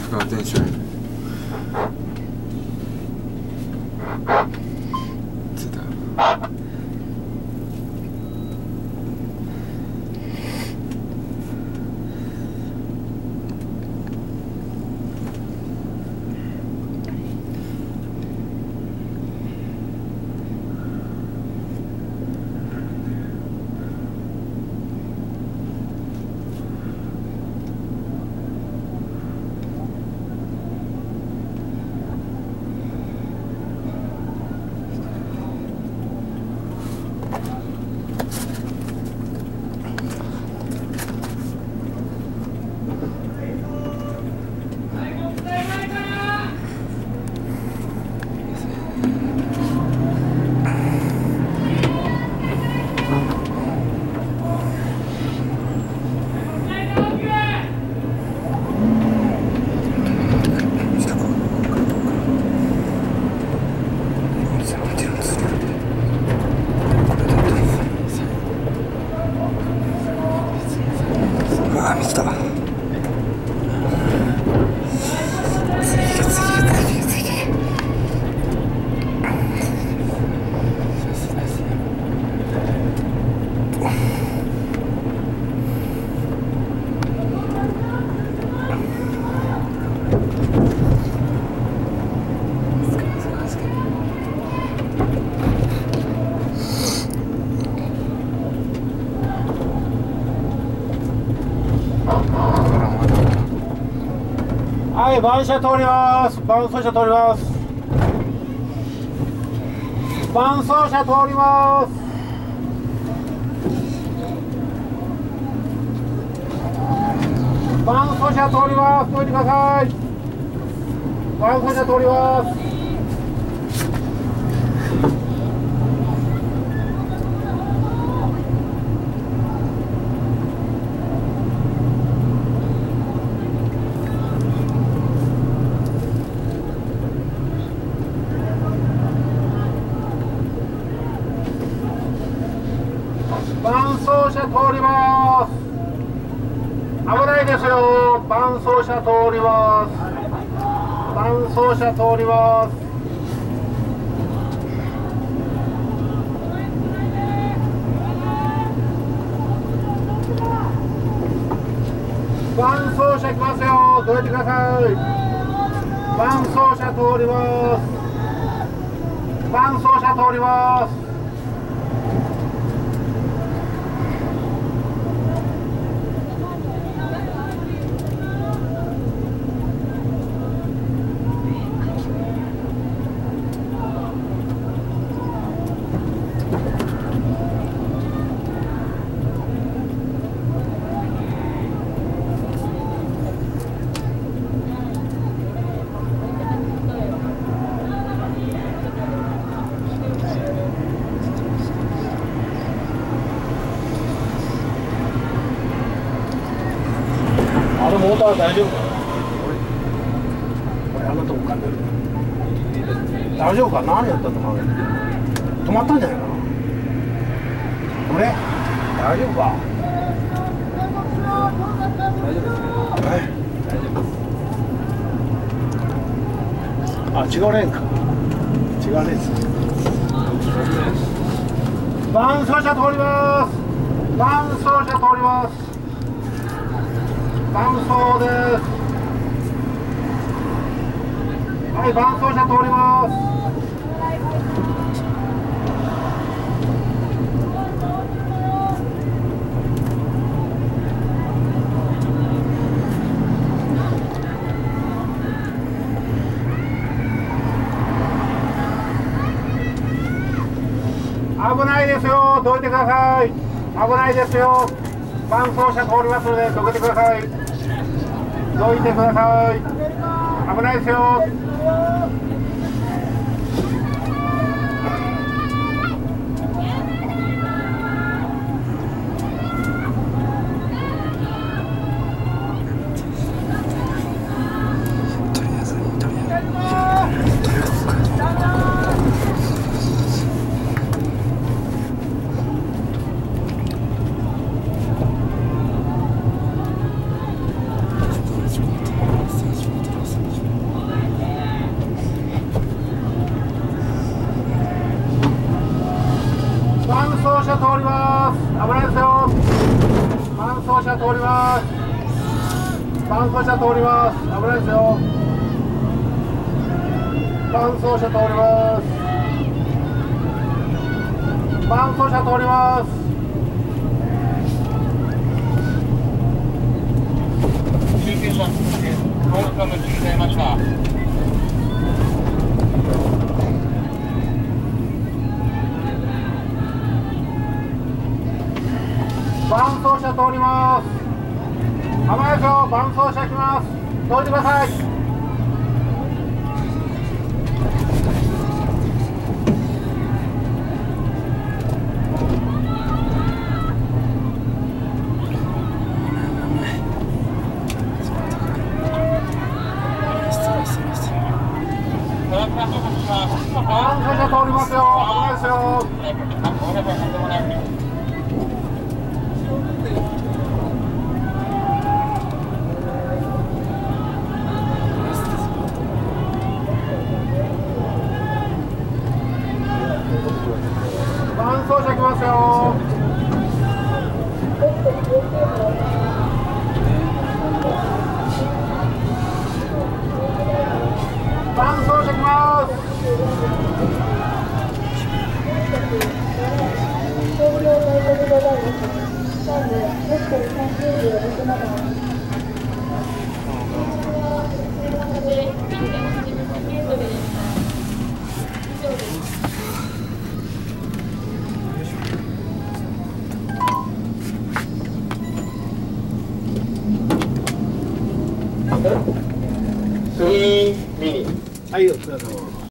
深川電車へ着いた。あ、見つかった。 はい、番車通ります。伴走車通ります。伴走車通ります。伴走車通ります。どいてください。伴走車通ります。伴走車通ります。危ないですよ。伴走車通ります。伴走車通ります。伴走車来ますよ。どいてください。伴走車通ります。伴走車通ります。モーター大丈夫かな。これあんなとこ噛んでる。大丈夫か。何やったのかな。止まったんじゃないかな。これ大丈夫か。大丈夫ですね。大丈夫です。あ、違うレーンか。違うレーンです。伴走車通ります。伴走車通ります。伴走です。はい、伴走車通ります。危ないですよ。どいてください。危ないですよ。伴走車通りますのでどけてください。どいてください。危ないですよ。 車通ります。伴走者通ります。危ないですよ。伴走者通ります。伴走者通ります。 中継車、後方の中継ました。 伴走者通ります。危ないですよ。伴走者来ます。通ってください。伴走者通りますよ。危ないですよ。伴走者来ますよ。伴走者来ます。 3ミニ。 はい、お疲れ様。